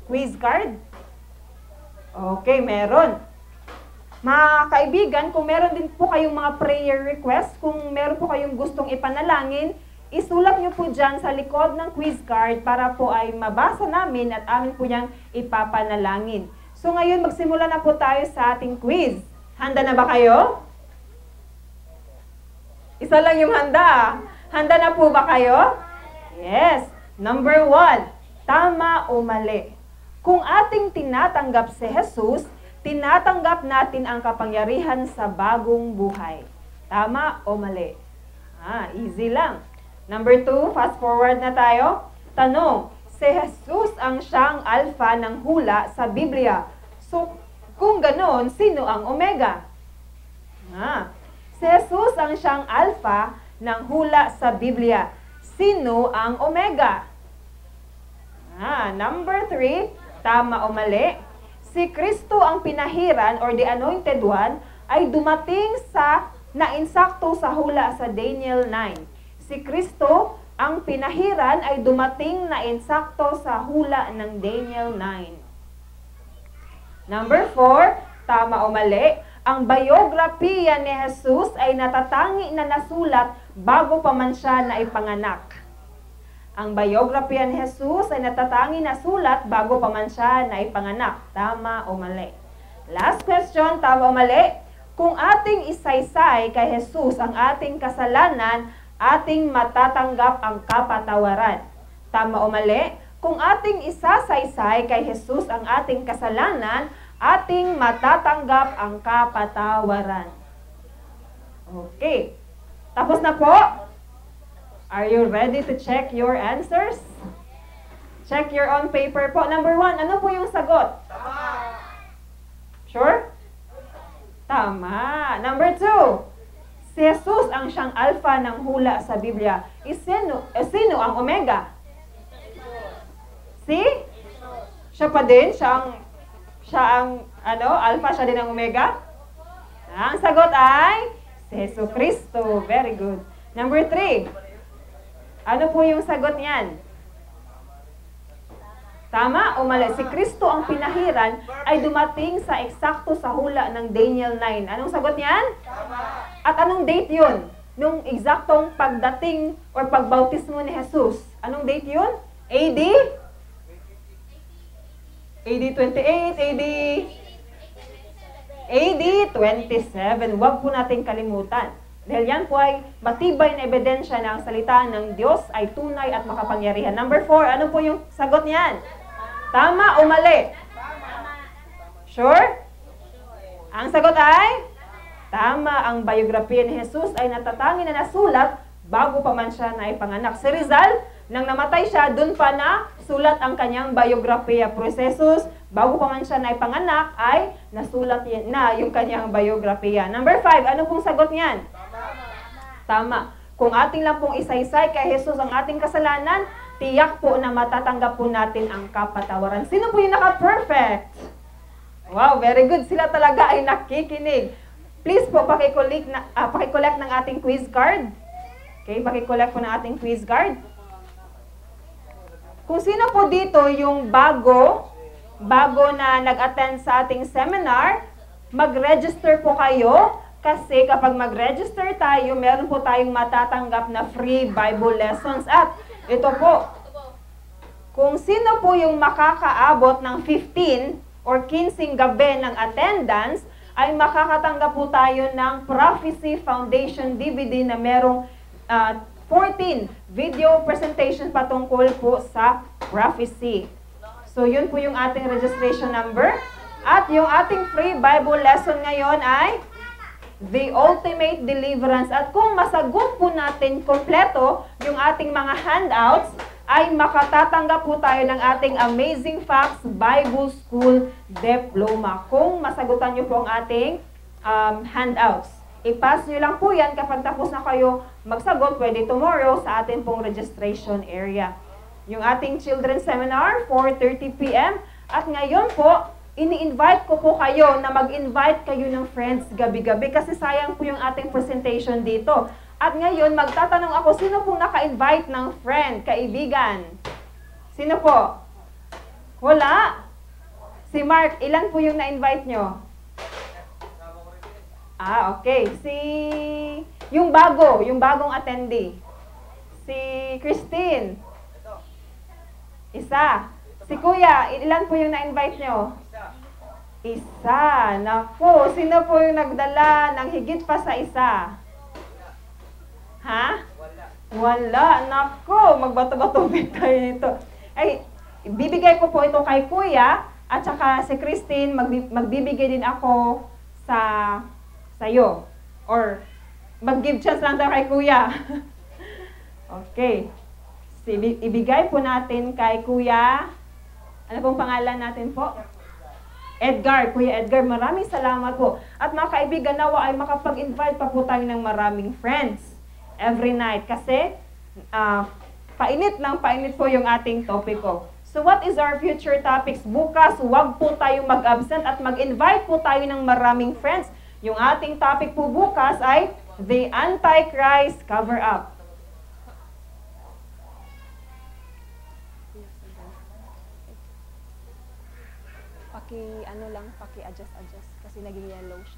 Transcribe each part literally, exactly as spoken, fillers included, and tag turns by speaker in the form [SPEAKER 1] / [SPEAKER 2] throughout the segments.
[SPEAKER 1] quiz card? Okay, meron. Mga kaibigan, kung meron din po kayong mga prayer request, kung meron po kayong gustong ipanalangin, isulat nyo po dyan sa likod ng quiz card para po ay mabasa namin at amin po niyang ipapanalangin. So ngayon, magsimula na po tayo sa ating quiz. Handa na ba kayo? Isa lang yung handa. Handa na po ba kayo? Yes. Number one, tama o mali? Kung ating tinatanggap si Jesus, tinatanggap natin ang kapangyarihan sa bagong buhay. Tama o mali? Ah, easy lang. Number two, fast forward na tayo. Tanong, si Jesus ang siyang alpha ng hula sa Biblia. So, kung ganoon, sino ang omega? Ah, si Jesus ang siyang alpha ng hula sa Biblia. Sino ang omega? Ah, number three, tama o mali? Si Kristo ang pinahiran or the anointed one ay dumating sa nainsakto sa hula sa Daniel nine. Si Kristo ang pinahiran ay dumating na insakto sa hula ng Daniel nine. Number four, tama o mali? Ang biografiya ni Jesus ay natatangi na nasulat bago pa man siya na ipanganak. Ang biografiya ni Jesus ay natatangi na sulat bago pa man siya na ipanganak. Tama o mali? Last question, tama o mali? Kung ating isaysay kay Jesus ang ating kasalanan, ating matatanggap ang kapatawaran. Tama o mali? Kung ating isasaysay kay Jesus ang ating kasalanan, ating matatanggap ang kapatawaran. Okay. Tapos na po? Are you ready to check your answers? Check your own paper po. Number one, ano po yung sagot?
[SPEAKER 2] Tama.
[SPEAKER 1] Sure? Tama. Number two, si Jesus ang siyang alpha ng hula sa Biblia. Is sino, eh, sino ang omega? Si? Siya pa din? Siya ang, siya ang ano, alpha, siya din ang omega? Ang sagot ay si Jesus Kristo. Very good. Number three, ano po yung sagot niyan? Tama o mali? Si Kristo ang pinahiran ay dumating sa eksakto sa hula ng Daniel nine. Anong sagot niyan?
[SPEAKER 2] Tama.
[SPEAKER 1] At anong date yun? Nung eksaktong pagdating or pagbautismo ni Jesus. Anong date yun? A D? A D twenty-eight, A D? A D twenty-seven. Huwag po natin kalimutan. Dahil yan po ay matibay na ebidensya na ang salita ng Diyos ay tunay at makapangyarihan. Number four, ano po yung sagot niyan? Tama o mali? Sure? Ang sagot ay? Tama. Ang biografiya ni Jesus ay natatangi na nasulat bago pa man siya na ipanganak. Si Rizal, nang namatay siya, dun pa na sulat ang kanyang biografiya. Pero si Jesus, bago pa man siya na ipanganak, ay nasulat na yung kanyang biografiya. Number five, ano pong sagot niyan? Tama. Kung ating lang pong isaysay kay Jesus ang ating kasalanan, tiyak po na matatanggap po natin ang kapatawaran. Sino po yung naka-perfect? Wow, very good. Sila talaga ay nakikinig. Please po, pakikollect na, uh, pakikollect ng ating quiz card. Okay, pakikollect po ng ating quiz card. Kung sino po dito yung bago, bago na nag-attend sa ating seminar, mag-register po kayo. Kasi kapag mag-register tayo, meron po tayong matatanggap na free Bible lessons. At ito po, kung sino po yung makakaabot ng fifteen or fifteen gabi ng attendance, ay makakatanggap po tayo ng Prophecy Foundation D V D na merong uh, fourteen video presentation patungkol po sa prophecy. So yun po yung ating registration number. At yung ating free Bible lesson ngayon ay The Ultimate Deliverance. At kung masagot po natin kompleto yung ating mga handouts, ay makatatanggap po tayo ng ating AmazingFacts Bible School Diploma. Kung masagutan nyo po ang ating um, handouts. I-pass nyo lang po yan kapag tapos na kayo magsagot, pwede tomorrow sa ating pong registration area. Yung ating children's seminar, four thirty p m At ngayon po, ini-invite ko po kayo na mag-invite kayo ng friends gabi-gabi kasi sayang po yung ating presentation dito. At ngayon, magtatanong ako, sino pong naka-invite ng friend, kaibigan? Sino po? Wala. Si Mark, ilan po yung na-invite nyo? Ah, okay. Si, yung bago, yung bagong attendee. Si Christine. Isa. Si Kuya, ilan po yung na-invite nyo? Isa. Naku, sino po yung nagdala ng higit pa sa isa? Ha? Wala. Naku, magbato-bato tayo nito. Ay, bibigay ko po ito kay Kuya at saka si Christine, magbibigay din ako sa sa'yo. Or, mag-give chance lang tayo kay Kuya. Okay. So, ibigay po natin kay Kuya. Ano pong pangalan natin po? Edgar. Kuya Edgar, maraming salamat po. At mga kaibigan, nawa ay makapag-invite pa po tayo ng maraming friends every night. Kasi, uh, painit lang, painit po yung ating topiko. So what is our future topics? Bukas, huwag po tayong mag-absent at mag-invite po tayo ng maraming friends. Yung ating topic po bukas ay The Antichrist Cover-Up.
[SPEAKER 2] Paki, ano lang, paki-adjust-adjust kasi naging yellow siya.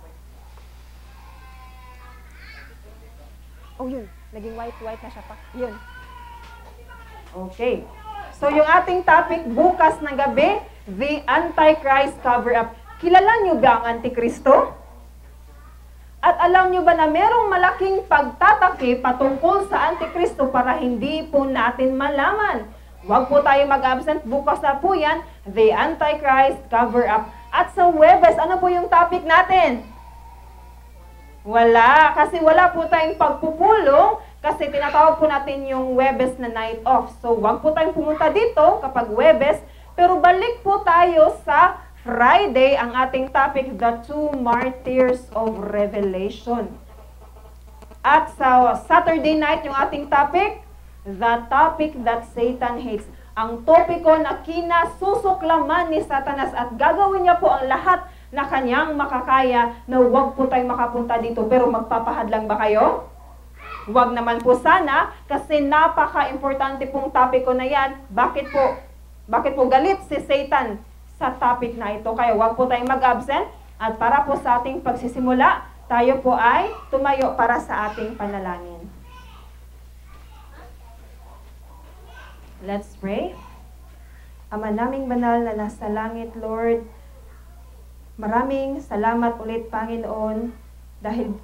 [SPEAKER 2] Oh, yun. Naging white-white na siya pa. Yun.
[SPEAKER 1] Okay. So, yung ating topic bukas na gabi, The Antichrist Cover-Up. Kilala nyo ba ang Antikristo? At alam nyo ba na merong malaking pagtataki patungkol sa Antikristo para hindi po natin malaman? Huwag po tayo mag-absent. Bukas na po yan, The Antichrist Cover-Up. At sa Webes, ano po yung topic natin? Wala. Kasi wala po tayong pagpupulong kasi tinatawag po natin yung Webes na night off. So, huwag po tayong pumunta dito kapag Webes. Pero balik po tayo sa Friday, ang ating topic, The Two Martyrs of Revelation. At sa Saturday night, yung ating topic, The Topic That Satan Hates. Ang topiko na kinasusuklaman ni Satanas at gagawin niya po ang lahat na kanyang makakaya na huwag po tayong makapunta dito. Pero magpapahadlang ba kayo? Huwag naman po sana kasi napaka-importante pong topiko na yan. Bakit po? Bakit po galit si Satan sa topic na ito? Kaya huwag po tayong mag-absent at para po sa ating pagsisimula, tayo po ay tumayo para sa ating panalangin. Let's pray. Ama naming banal na nasa langit, Lord, maraming salamat ulit, Panginoon, dahil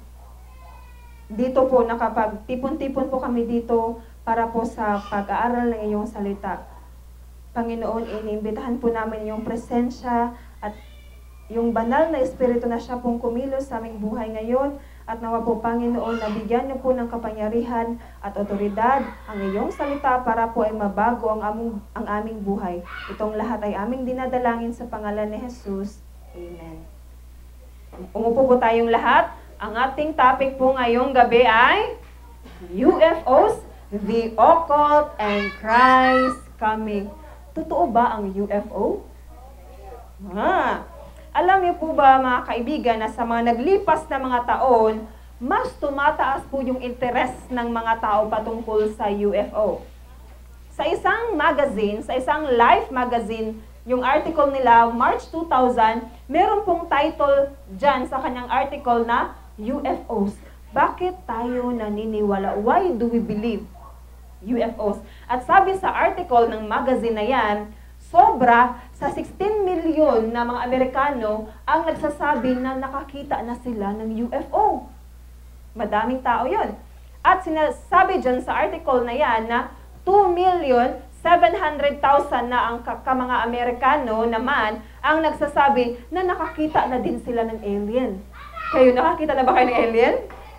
[SPEAKER 1] dito po nakapagtipon-tipon po kami dito para po sa pag-aaral ng iyong salita. Panginoon, iniimbitahan po namin yung presensya at yung banal na espiritu na siya pong kumilos sa aming buhay ngayon. At nawa po, Panginoon, nabigyan niyo po ng kapangyarihan at otoridad ang iyong salita para po ay mabago ang aming, ang aming buhay. Itong lahat ay aming dinadalangin sa pangalan ni Jesus. Amen. Umupo po tayong lahat. Ang ating topic po ngayong gabi ay U F Os, the Occult, and Christ Coming. Totoo ba ang U F O? Ha? Alam niyo po ba, mga kaibigan, na sa mga naglipas na mga taon, mas tumataas po yung interes ng mga tao patungkol sa U F O. Sa isang magazine, sa isang Life magazine, yung article nila, March two thousand, meron pong title dyan sa kanyang article na U F Os. Bakit tayo naniniwala? Why do we believe U F Os? At sabi sa article ng magazine na yan, sobra sa sixteen milyon na mga Amerikano ang nagsasabi na nakakita na sila ng U F O. Madaming tao yun. At sinasabi dyan sa article na yan na two million seven hundred thousand na ang ka mga Amerikano naman ang nagsasabi na nakakita na din sila ng alien. Kayo, nakakita na ba kayo ng alien?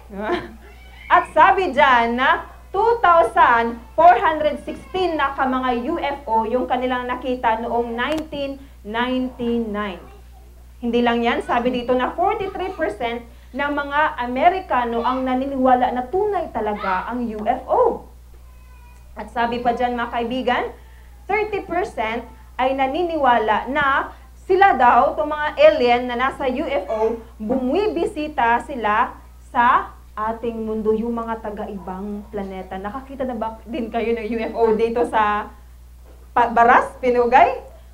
[SPEAKER 1] At sabi dyan na two thousand four hundred sixteen na ka mga U F O yung kanilang nakita noong nineteen ninety-nine. Hindi lang yan, sabi dito na forty-three percent ng mga Amerikano ang naniniwala na tunay talaga ang U F O. At sabi pa dyan, mga kaibigan, thirty percent ay naniniwala na sila daw, itong mga alien na nasa U F O, bumibisita sila sa ating mundo, yung mga taga-ibang planeta. Nakakita na ba din kayo ng U F O dito sa Baras-Pinugay?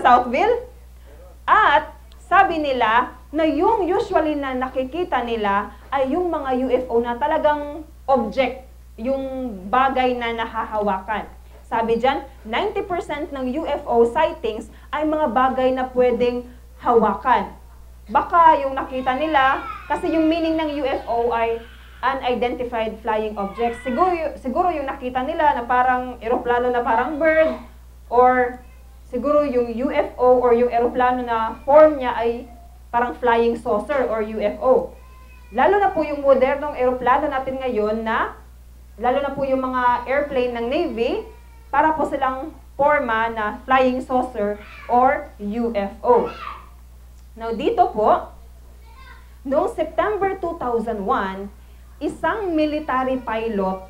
[SPEAKER 1] Southville. At sabi nila na yung usually na nakikita nila ay yung mga U F O na talagang object, yung bagay na nahahawakan. Sabi dyan, ninety percent ng U F O sightings ay mga bagay na pwedeng hawakan. Baka yung nakita nila, kasi yung meaning ng U F O ay unidentified flying objects. Siguro, siguro yung nakita nila na parang eroplano na parang bird, or siguro yung U F O or yung eroplano na form niya ay parang flying saucer or U F O. Lalo na po yung modernong eroplano natin ngayon na, lalo na po yung mga airplane ng Navy, para po silang forma na flying saucer or U F O. Now dito po, noong September two thousand one, isang military pilot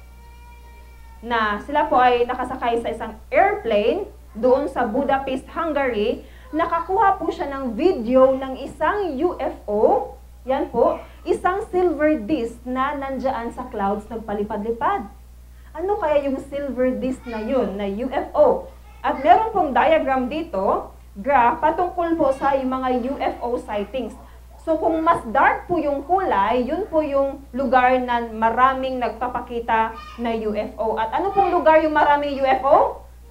[SPEAKER 1] na sila po ay nakasakay sa isang airplane doon sa Budapest, Hungary, nakakuha po siya ng video ng isang U F O, yan po, isang silver disc na nandyan sa clouds nagpalipad-lipad. Ano kaya yung silver disc na yun, na U F O? At meron pong diagram dito, graph, patungkol po sa yung mga U F O sightings. So kung mas dark po yung kulay, yun po yung lugar na maraming nagpapakita na U F O. At ano pong lugar yung maraming U F O?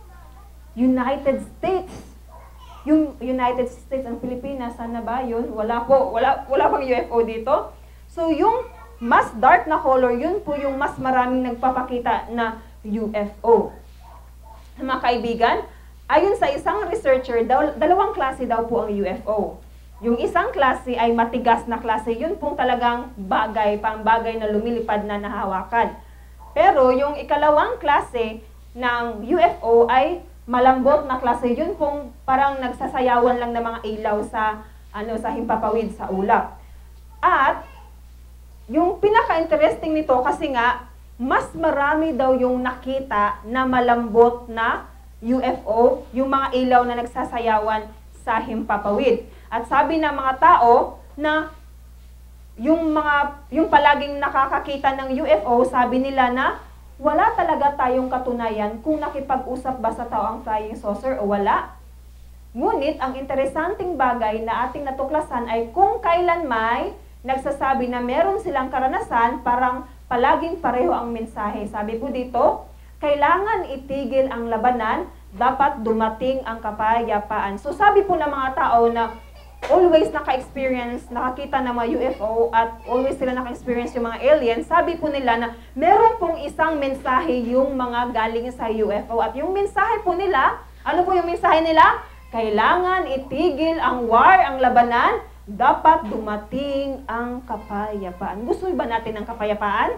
[SPEAKER 1] United States. Yung United States and Pilipinas, sana ba yun? Wala po, wala, wala pang U F O dito. So yung mas dark na color, yun po yung mas maraming nagpapakita na U F O. Mga kaibigan, ayon sa isang researcher, daw, dalawang klase daw po ang U F O. Yung isang klase ay matigas na klase, yun pong talagang bagay, pang bagay na lumilipad na nahawakan. Pero yung ikalawang klase ng U F O ay malambot na klase, yun pong parang nagsasayawan lang ng mga ilaw sa, ano, sa himpapawid, sa ulap. At yung pinaka-interesting nito kasi nga, mas marami daw yung nakita na malambot na U F O, yung mga ilaw na nagsasayawan sa himpapawid. At sabi ng mga tao na yung mga yung palaging nakakakita ng U F O, sabi nila na wala talaga tayong katunayan kung nakipag-usap ba sa tao ang flying saucer o wala. Ngunit ang interesanting bagay na ating natuklasan ay kung kailan may nagsasabi na meron silang karanasan, parang palaging pareho ang mensahe. Sabi po dito, kailangan itigil ang labanan, dapat dumating ang kapayapaan. So sabi po ng mga tao na always naka-experience, nakakita ng mga U F O at always sila naka-experience yung mga aliens, sabi po nila na meron pong isang mensahe yung mga galing sa U F O. At yung mensahe po nila, ano po yung mensahe nila? Kailangan itigil ang war, ang labanan, dapat dumating ang kapayapaan. Gusto ba natin ng kapayapaan?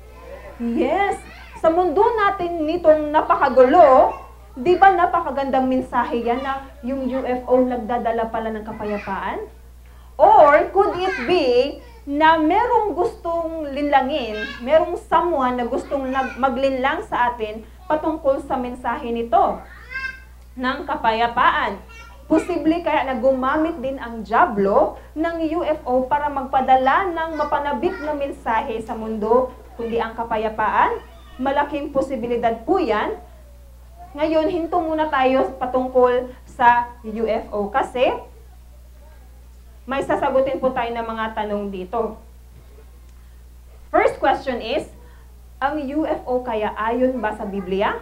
[SPEAKER 1] Yes! Sa mundo natin nitong napakagulo, di ba napakagandang mensahe yan na yung U F O nagdadala pala ng kapayapaan? Or could it be na merong gustong linlangin, merong someone na gustong maglinlang sa atin patungkol sa mensahe nito ng kapayapaan? Posible kaya na gumamit din ang Diablo ng U F O para magpadala ng mapanabik na mensahe sa mundo, kundi ang kapayapaan? Malaking posibilidad po yan. Ngayon, hinto muna tayo patungkol sa U F O kasi may sasagutin po tayo ng mga tanong dito. First question is, ang U F O kaya ayon ba sa Biblia?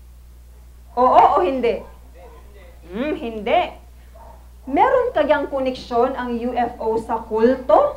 [SPEAKER 1] Oo o hindi? Hmm, hindi. Meron kayang koneksyon ang U F O sa kulto?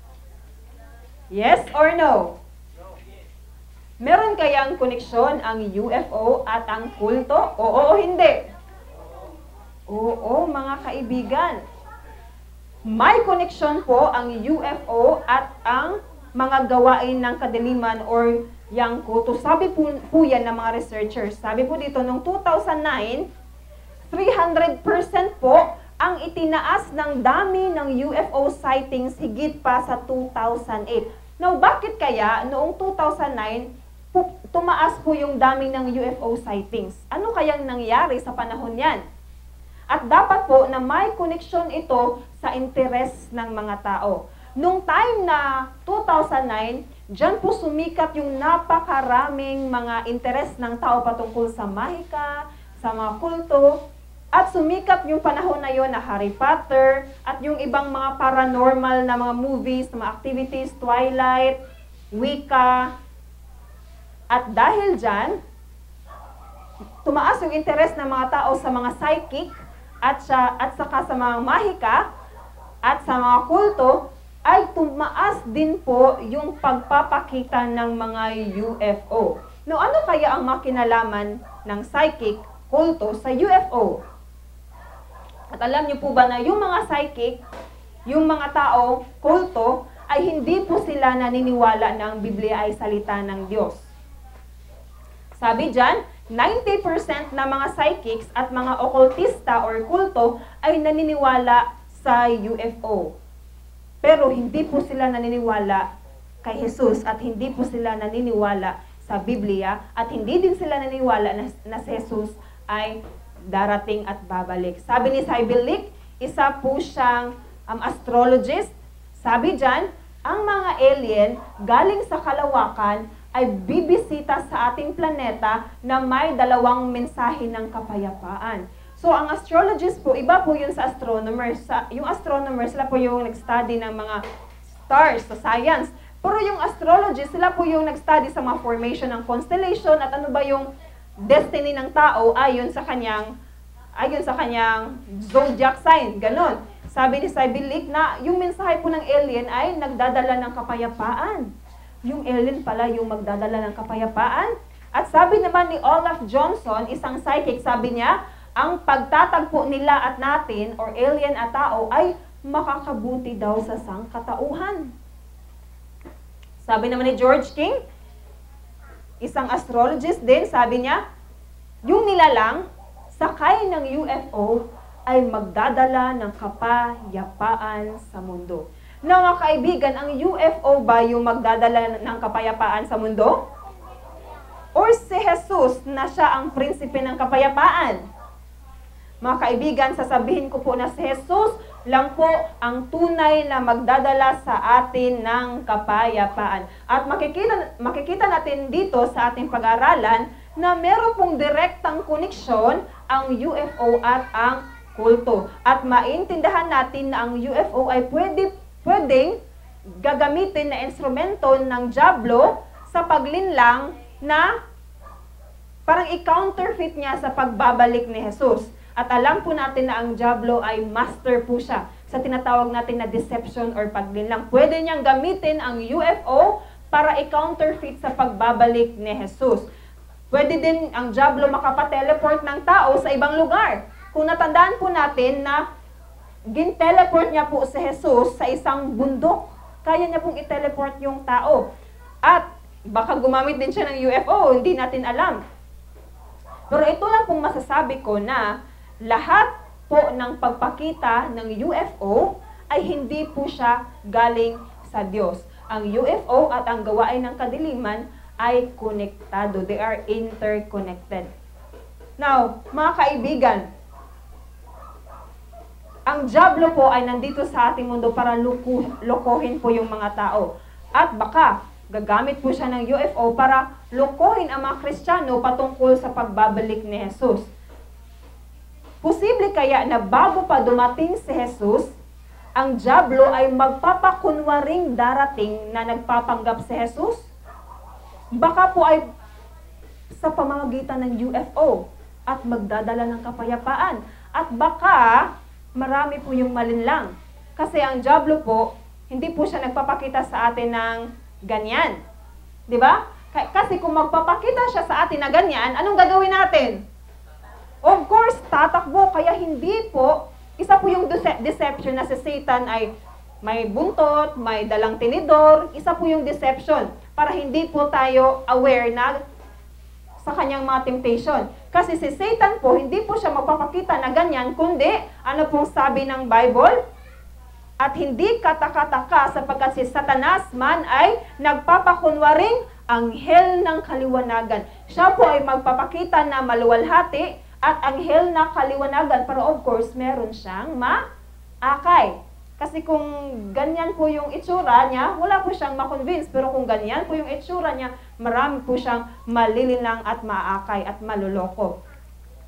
[SPEAKER 1] Yes or no? Meron kayang koneksyon ang U F O at ang kulto? Oo o hindi? Oo, mga kaibigan. May koneksyon po ang U F O at ang mga gawain ng kadiliman or yang kulto. Sabi po, po yan ng mga researchers. Sabi po dito, noong two thousand nine, three hundred percent po ang itinaas ng dami ng U F O sightings higit pa sa two thousand eight. Now, bakit kaya noong two thousand nine, tumaas po yung dami ng U F O sightings? Ano kayang nangyari sa panahon yan? At dapat po na may koneksyon ito sa interes ng mga tao. Nung time na two thousand nine, dyan po sumikat yung napakaraming mga interes ng tao patungkol sa mahika, sa mga kulto. At sumikat yung panahon na yon na Harry Potter at yung ibang mga paranormal na mga movies, mga activities, Twilight, Wicca. At dahil dyan, tumaas yung interest ng mga tao sa mga psychic at, sa, at saka sa mga mahika at sa mga kulto, ay tumaas din po yung pagpapakita ng mga U F O. No, ano kaya ang makinalaman ng psychic, kulto sa U F O? At alam niyo po ba na yung mga psychic, yung mga tao, kulto, ay hindi po sila naniniwala na ang Biblia ay salita ng Diyos. Sabi dyan, ninety percent na mga psychics at mga occultista or kulto ay naniniwala sa U F O. Pero hindi po sila naniniwala kay Jesus at hindi po sila naniniwala sa Biblia at hindi din sila naniniwala na, na si Jesus ay darating at babalik. Sabi ni Southville, isa po siyang um, astrologist. Sabi dyan, ang mga alien galing sa kalawakan ay bibisita sa ating planeta na may dalawang mensahe ng kapayapaan. So, ang astrologist po, iba po yun sa astronomers. Sa, yung astronomers, sila po yung nag-study ng mga stars sa science. Pero yung astrologist, sila po yung nag-study sa mga formation ng constellation at ano ba yung destiny ng tao ayon sa kanyang ayon sa kanyang zodiac sign. Ganon. Sabi ni Southville na yung mensahe po ng alien ay nagdadala ng kapayapaan. Yung alien pala yung magdadala ng kapayapaan. At sabi naman ni Olaf Johnson, isang psychic, sabi niya, ang pagtatagpo nila at natin, or alien at tao, ay makakabuti daw sa sangkatauhan. Sabi naman ni George King, isang astrologist din, sabi niya, yung nilalang, sakay ng U F O, ay magdadala ng kapayapaan sa mundo. Na mga kaibigan, ang U F O ba yung magdadala ng kapayapaan sa mundo? Or si Jesus na siya ang prinsipe ng kapayapaan? Mga kaibigan, sasabihin ko po na si Jesus lang po ang tunay na magdadala sa atin ng kapayapaan. At makikita, makikita natin dito sa ating pag-aralan na meron pong direktang koneksyon ang U F O at ang kulto. At maintindihan natin na ang U F O ay pwede, pwedeng gagamitin na instrumento ng dyablo sa paglinlang na parang i-counterfeit niya sa pagbabalik ni Jesus. At alam po natin na ang dyablo ay master po siya sa tinatawag natin na deception or paglinlang. Pwede niyang gamitin ang U F O para i-counterfeit sa pagbabalik ni Jesus. Pwede din ang dyablo makapateleport ng tao sa ibang lugar. Kung natandaan po natin na gin-teleport niya po si Jesus sa isang bundok, kaya niya pong i-teleport yung tao. At baka gumamit din siya ng U F O, hindi natin alam. Pero ito lang pong masasabi ko na lahat po ng pagpakita ng U F O ay hindi po siya galing sa Diyos. Ang U F O at ang gawain ng kadiliman ay konektado. They are interconnected. Now, mga kaibigan, ang dyablo po ay nandito sa ating mundo para luku, lokohin po yung mga tao. At baka gagamit po siya ng U F O para lokohin ang mga Kristiyano patungkol sa pagbabalik ni Jesus. Posible kaya na bago pa dumating si Jesus, ang dyablo ay magpapakunwaring darating na nagpapanggap si Jesus? Baka po ay sa pamamagitan ng U F O at magdadala ng kapayapaan. At baka marami po yung malinlang. Kasi ang dyablo po, hindi po siya nagpapakita sa atin ng ganyan. Di ba? Kasi kung magpapakita siya sa atin na ganyan, anong gagawin natin? Of course, tatakbo. Kaya hindi po, isa po yung dece- deception na si Satan ay may buntot, may dalang tinidor. Isa po yung deception para hindi po tayo aware na sa kanyang mga temptation. Kasi si Satan po, hindi po siya magpapakita na ganyan, kundi, ano pong sabi ng Bible? At hindi katakataka sapagkat si Satanas man ay nagpapakunwaring anghel ng kaliwanagan. Siya po ay magpapakita na maluwalhati at anghel na kaliwanagan. Pero of course, meron siyang maakay. Kasi kung ganyan po yung itsura niya, wala po siyang makonvince. Pero kung ganyan po yung itsura niya, marami po siyang malilinlang at maakay at maluloko.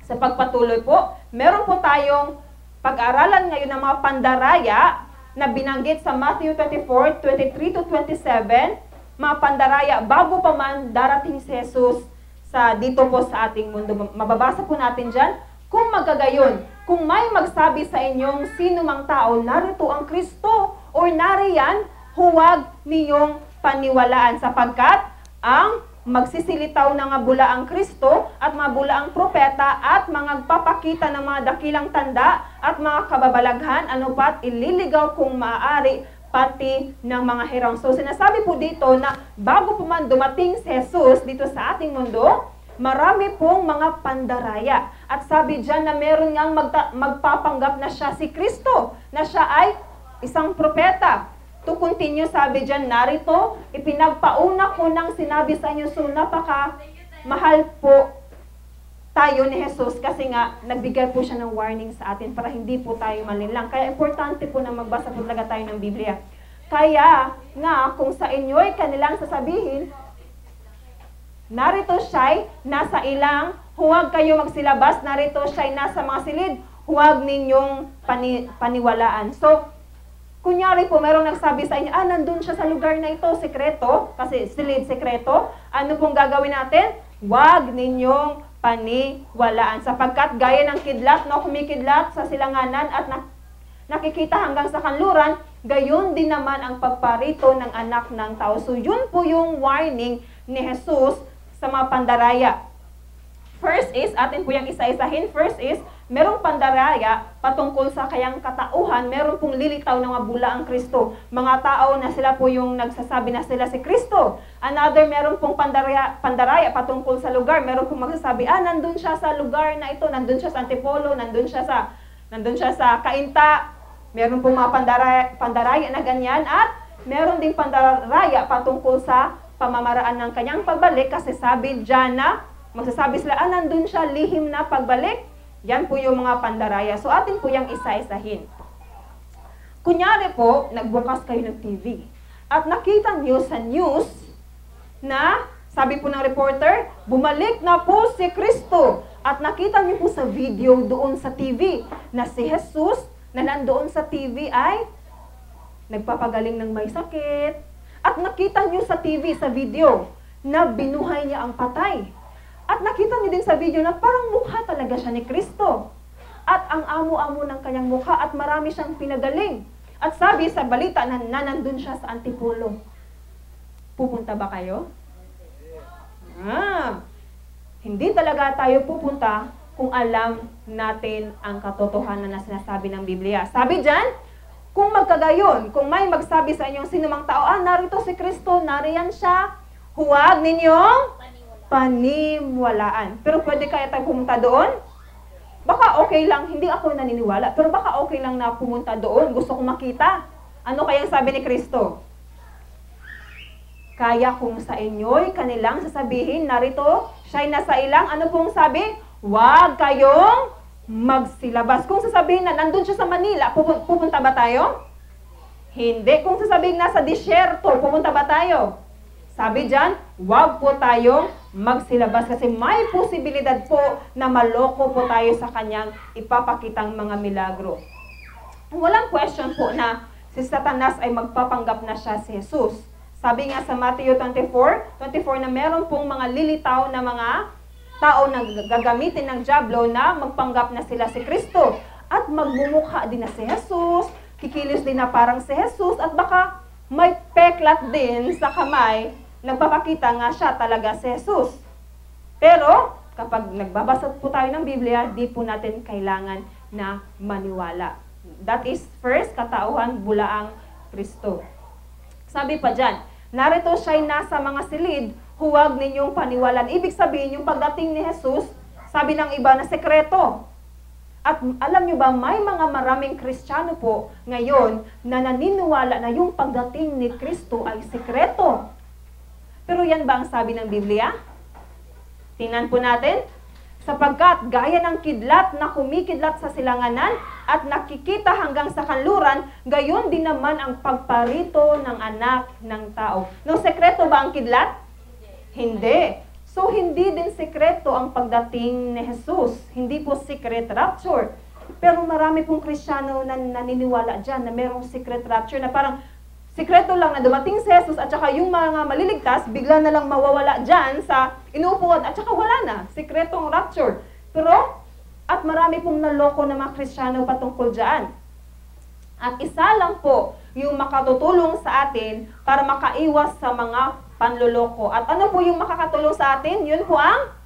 [SPEAKER 1] Sa pagpatuloy po, meron po tayong pag-aralan ngayon ng mga pandaraya na binanggit sa Matthew twenty-four, twenty-three to twenty-seven, mga pandaraya bago pa man darating si Jesus sa dito po sa ating mundo. Mababasa po natin dyan, kung magkagayon, kung may magsabi sa inyong sino mang tao, narito ang Kristo o nariyan, huwag ninyong paniwalaan sapagkat ang magsisilitaw na nga bula ang Kristo at mga bula ang propeta at mga papakita ng mga dakilang tanda at mga kababalaghan, ano pat ililigaw kung maaari pati ng mga hirang. So sinasabi po dito na bago po man dumating si Jesus dito sa ating mundo, marami pong mga pandaraya. At sabi dyan na meron ngang magta- magpapanggap na siya si Kristo, na siya ay isang propeta. To continue, sabi dyan, narito, ipinagpauna ko nang sinabi sa inyo, so napaka mahal po tayo ni Jesus kasi nga nagbigay po siya ng warning sa atin para hindi po tayo malinlang. Kaya importante po na magbasa po talaga tayo ng Biblia. Kaya nga kung sa inyo'y kanilang sasabihin, narito siya'y nasa ilang, huwag kayo magsilabas, narito siya'y nasa mga silid, huwag ninyong pani, paniwalaan. So, kunyari po, mayroong nagsabi sa inyo, ah, nandun siya sa lugar na ito, sekreto, kasi silid, sekreto, ano pong gagawin natin? Huwag ninyong paniwalaan. Sapagkat gaya ng kidlat, no, kumikidlat sa silanganan at na, nakikita hanggang sa kanluran, gayon din naman ang pagparito ng anak ng tao. So yun po yung warning ni Jesus sa mga pandaraya. First is, atin po yung isa-isahin, first is, merong pandaraya patungkol sa kayang katauhan, meron pong lilitaw na mga bula ang Kristo. Mga tao na sila po yung nagsasabi na sila si Kristo. Another, meron pong pandaraya, pandaraya patungkol sa lugar. Meron pong magsasabi, ah, nandun siya sa lugar na ito, nandun siya sa Antipolo, nandun siya sa, nandun siya sa Cainta. Meron pong mga pandaraya, pandaraya na ganyan. At meron ding pandaraya patungkol sa pamamaraan ng kanyang pagbalik kasi sabi dyan na, magsasabi sila, ah, nandun siya, lihim na pagbalik. Yan po yung mga pandaraya. So, atin po yung isa-isahin. Kunyari po, nagbukas kayo ng T V. At nakita niyo sa news na, sabi po ng reporter, bumalik na po si Kristo. At nakita niyo po sa video doon sa T V na si Jesus na nandoon sa T V ay nagpapagaling ng may sakit. At nakita niyo sa T V, sa video, na binuhay niya ang patay. At nakita niyo din sa video na parang mukha talaga siya ni Kristo. At ang amo-amo ng kanyang mukha at marami siyang pinagaling. At sabi sa balita na, na nandun siya sa Antipolo. Pupunta ba kayo? Ah, hindi talaga tayo pupunta kung alam natin ang katotohanan na sinasabi ng Biblia. Sabi dyan, kung magkagayon, kung may magsabi sa inyong sinumang tao, ah, narito si Kristo, nariyan siya, huwag ninyong paniwalaan. Pero pwede kaya tayo pumunta doon? Baka okay lang, hindi ako naniniwala, pero baka okay lang na pumunta doon, gusto kong makita. Ano kayang sabi ni Kristo? Kaya kung sa inyo'y kanilang sasabihin, narito, siya'y nasa ilang, ano pong sabi? Huwag kayong magsilabas. Kung sasabihin na nandun siya sa Manila, pupunta ba tayo? Hindi. Kung sasabihin nasa disyerto, pupunta ba tayo? Sabi dyan, huwag po tayong magsilabas kasi may posibilidad po na maloko po tayo sa kanyang ipapakitang mga milagro. Walang question po na si Satanas ay magpapanggap na siya si Jesus. Sabi nga sa Matthew twenty-four, twenty-four na meron pong mga lilitaw na mga tao na gagamitin ng dyablo na magpanggap na sila si Kristo. At magmumukha din na si Jesus, kikilos din na parang si Jesus, at baka may peklat din sa kamay, nagpapakita nga siya talaga si Jesus. Pero, kapag nagbabasa po tayo ng Biblia, di po natin kailangan na maniwala. That is first, katauhan, bulaang Kristo. Sabi pa dyan, narito siya'y nasa mga silid, huwag ninyong paniwalaan. Ibig sabihin, yung pagdating ni Jesus, sabi ng iba na sekreto. At alam nyo ba, may mga maraming Kristiyano po ngayon na naniniwala na yung pagdating ni Kristo ay sekreto. Pero yan ba ang sabi ng Biblia? Tingnan po natin. Sapagkat gaya ng kidlat na kumikidlat sa silanganan at nakikita hanggang sa kanluran, gayon din naman ang pagparito ng anak ng tao. No, sekreto ba ang kidlat? Hindi. So, hindi din sekreto ang pagdating ni Jesus. Hindi po secret rapture. Pero marami pong Kristiyano na naniniwala dyan na merong secret rapture na parang sikreto lang na dumating si Jesus at saka yung mga maliligtas, bigla na lang mawawala dyan sa inuupuan at saka wala na. Sikretong rapture. Pero, at marami pong naloko na mga Kristiyano patungkol dyan. At isa lang po yung makatutulong sa atin para makaiwas sa mga panloloko. At ano po yung makakatulong sa atin? Yun po ang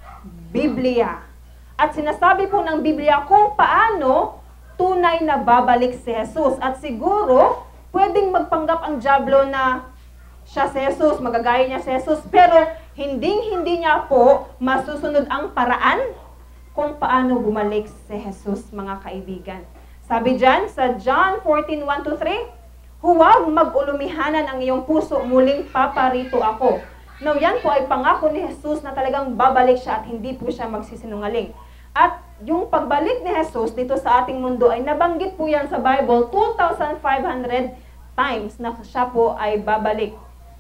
[SPEAKER 1] Biblia. At sinasabi po ng Biblia kung paano tunay na babalik si Jesus. At siguro, pwedeng magpanggap ang dyablo na siya si Jesus, magagaya niya si Jesus, pero hindi-hindi niya po masusunod ang paraan kung paano bumalik si Jesus, mga kaibigan. Sabi dyan sa John fourteen, one to three, huwag mag-ulumihanan ang iyong puso, muling paparito ako. Now, yan po ay pangako ni Jesus na talagang babalik siya at hindi po siya magsisinungaling. At yung pagbalik ni Jesus dito sa ating mundo ay nabanggit po yan sa Bible two thousand five hundred times na siya po ay babalik.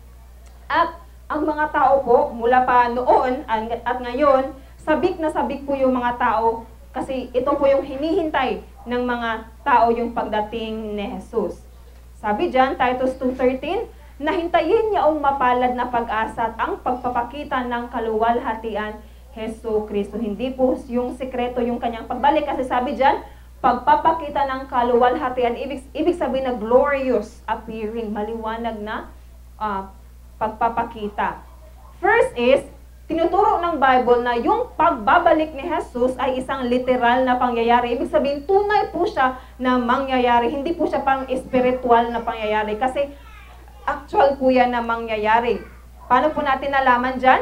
[SPEAKER 1] At ang mga tao po, mula pa noon at ngayon, sabik na sabik po yung mga tao kasi ito po yung hinihintay ng mga tao yung pagdating ni Jesus. Sabi dyan, Titus two thirteen, nahintayin niya ang mapalad na pag-asa at ang pagpapakita ng kaluwalhatian Hesus Kristo. Hindi po yung sekreto yung kanyang pagbalik kasi sabi dyan, pagpapakita ng kaluwalhatian, ibig, ibig sabihin na glorious appearing, maliwanag na uh, pagpapakita. First is, tinuturo ng Bible na yung pagbabalik ni Jesus ay isang literal na pangyayari. Ibig sabihin, tunay po siya na mangyayari. Hindi po siya pang spiritual na pangyayari. Kasi actual po yan na mangyayari. Paano po natin nalaman dyan?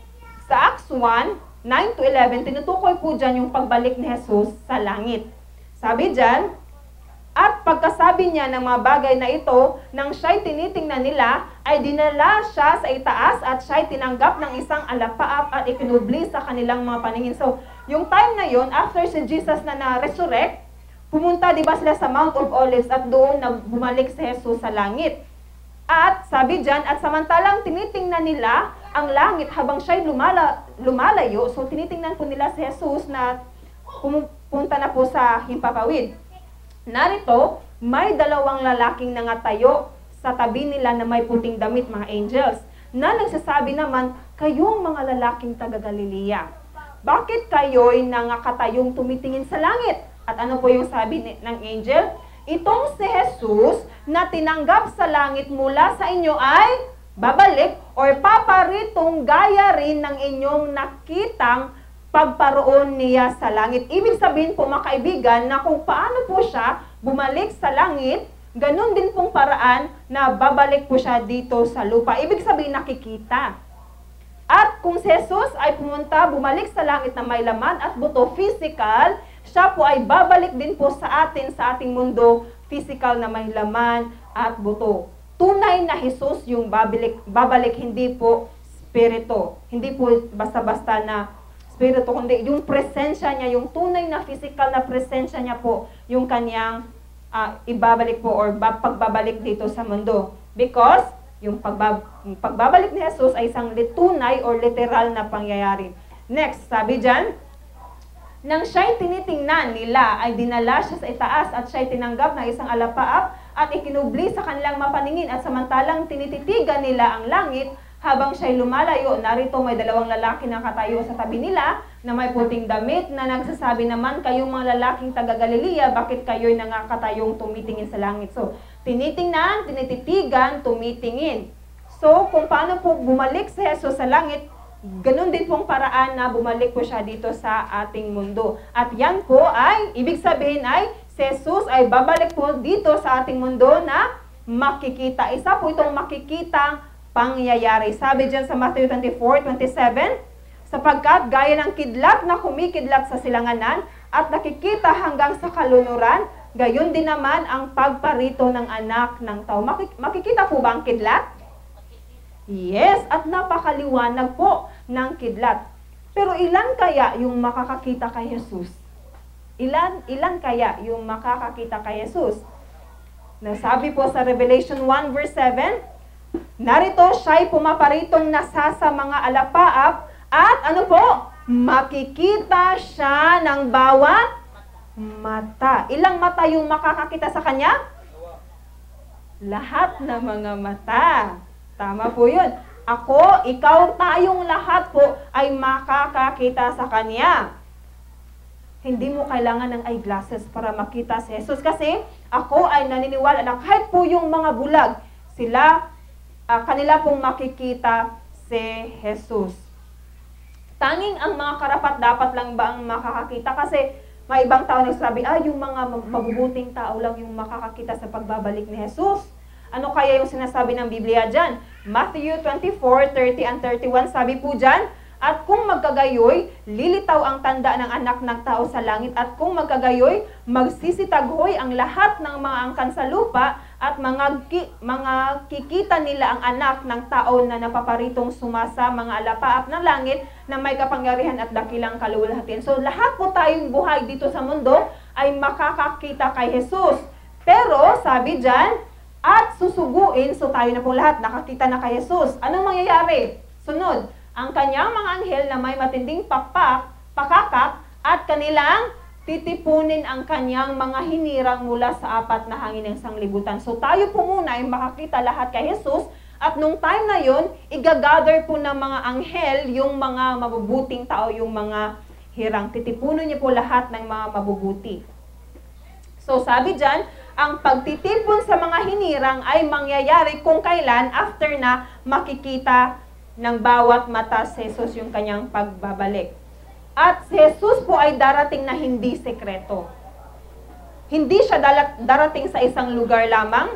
[SPEAKER 1] Sa Acts one, nine to eleven, tinutukoy po dyan yung pagbalik ni Jesus sa langit. Sabi dyan, at pagkasabi niya ng mga bagay na ito, nang siya'y tinitingnan nila, ay dinala siya sa itaas at siya'y tinanggap ng isang alapaap at ikinubli sa kanilang mga paningin. So, yung time na yon after si Jesus na na-resurrect, pumunta di ba sila sa Mount of Olives at doon na bumalik si Jesus sa langit. At sabi dyan, at samantalang tinitingnan nila ang langit habang siya'y lumala, lumalayo, so tinitingnan po nila si Jesus na pumunta na po sa himpapawid. Narito, may dalawang lalaking nangatayo sa tabi nila na may puting damit, mga angels, na nagsasabi naman, kayong mga lalaking taga-Galilea, bakit kayo'y nangakatayong tumitingin sa langit? At ano po yung sabi ng angel? Itong si Jesus na tinanggap sa langit mula sa inyo ay babalik or paparitong gaya rin ng inyong nakitang pagparoon niya sa langit. Ibig sabihin po, mga kaibigan, na kung paano po siya bumalik sa langit, ganun din pong paraan na babalik po siya dito sa lupa. Ibig sabihin, nakikita. At kung si Jesus ay pumunta, bumalik sa langit na may laman at buto, physical, siya po ay babalik din po sa atin, sa ating mundo, physical na may laman at buto. Tunay na Jesus yung babalik, babalik, hindi po spirito. Hindi po basta-basta na spirito, kundi yung presensya niya, yung tunay na physical na presensya niya po, yung kanyang uh, ibabalik po or pagbabalik dito sa mundo. Because, yung pagbab yung pagbabalik ni Jesus ay isang tunay or literal na pangyayari. Next, sabi dyan, nang siya'y tinitingnan nila, ay dinala siya sa itaas at siya'y tinanggap ng isang alapaap at ikinubli sa kanilang mapaningin at samantalang tinititigan nila ang langit. Habang siya'y lumalayo, narito may dalawang lalaki na katayo sa tabi nila na may puting damit na nagsasabi naman, kayong mga lalaking taga-Galilea, bakit kayo'y nangakatayong tumitingin sa langit? So, tinitingnan, tinititigan, tumitingin. So, kung paano po bumalik si Jesus sa langit, ganun din pong paraan na bumalik po siya dito sa ating mundo. At yan po ay, ibig sabihin ay, si Jesus ay babalik po dito sa ating mundo na makikita. Isa po itong makikitang pangyayari. Sabi dyan sa Matthew twenty-four, twenty-seven, sapagkat gaya ng kidlat na kumikidlat sa silanganan at nakikita hanggang sa kalunuran, gayon din naman ang pagparito ng anak ng tao. Makik makikita po ba ang kidlat? Yes, at napakaliwanag po ng kidlat. Pero ilan kaya yung makakakita kay Jesus? Ilan, ilan kaya yung makakakita kay Jesus? Nasabi po sa Revelation one verse seven, narito siya'y pumaparitong nasa sa mga alapaap At ano po? Makikita siya ng bawat mata. Ilang mata yung makakakita sa kanya? Lahat ng mga mata. Tama po yun. Ako, ikaw, tayong lahat po ay makakakita sa kanya. Hindi mo kailangan ng eyeglasses para makita si Jesus. Kasi ako ay naniniwala na kahit po yung mga bulag, sila, uh, kanila pong makikita si Jesus. Tanging ang mga karapat dapat lang ba ang makakakita? Kasi may ibang tao nagsabi, ah, yung mga mabubuting tao lang yung makakakita sa pagbabalik ni Jesus. Ano kaya yung sinasabi ng Biblia dyan? Matthew twenty-four, thirty and thirty-one, sabi po dyan, at kung magkagayoy, lilitaw ang tanda ng anak ng tao sa langit, at kung magkagayoy, magsisitaghoy ang lahat ng mga angkan sa lupa, at mga, ki, mga kikita nila ang anak ng tao na napaparitong sumasa mga alapaap ng langit na may kapangyarihan at dakilang kaluwalhatian. So lahat po tayong buhay dito sa mundo ay makakakita kay Jesus. Pero sabi dyan, at susuguin, so tayo na po lahat nakakita na kay Jesus. Anong mangyayari? Sunod, ang kanyang mga anghel na may matinding pakpak, pakakak, at kanilang titipunin ang kanyang mga hinirang mula sa apat na hangin ng sanglibutan. So tayo po muna ay makakita lahat kay Jesus, at nung time na yun, igagather po ng mga anghel yung mga mabubuting tao, yung mga hirang. Titipunin niya po lahat ng mga mabubuti. So sabi dyan, ang pagtitipon sa mga hinirang ay mangyayari kung kailan after na makikita ng bawat mata si Jesus yung kanyang pagbabalik. At si Jesus po ay darating na hindi sekreto. Hindi siya darating sa isang lugar lamang.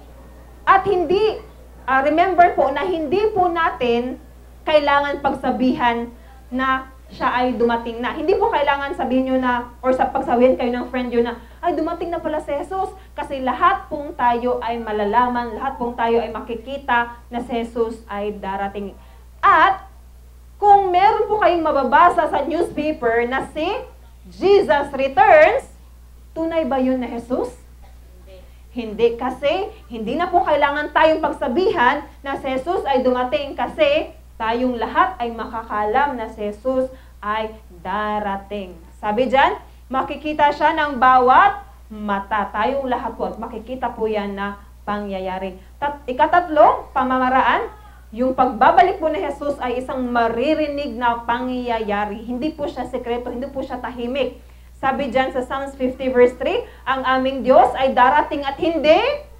[SPEAKER 1] At hindi, uh, remember po na hindi po natin kailangan pagsabihan na siya ay dumating na. Hindi po kailangan sabihin nyo na, or sa pagsabihin kayo ng friend nyo na, ay dumating na pala si Jesus. Kasi lahat pong tayo ay malalaman, lahat pong tayo ay makikita na si Jesus ay darating. At kung meron po kayong mababasa sa newspaper na si Jesus returns, tunay ba yun na Jesus? Hindi. Hindi, kasi hindi na po kailangan tayong pagsabihan na si Jesus ay dumating kasi tayong lahat ay makakalam na si Jesus ay darating. Sabi dyan, makikita siya ng bawat mata. Tayong lahat po, makikita po yan na pangyayari. Tat ikatatlo, pamamaraan, yung pagbabalik po ni Jesus ay isang maririnig na pangyayari. Hindi po siya sekreto, hindi po siya tahimik. Sabi dyan sa Psalms fifty verse three, ang aming Diyos ay darating at hindi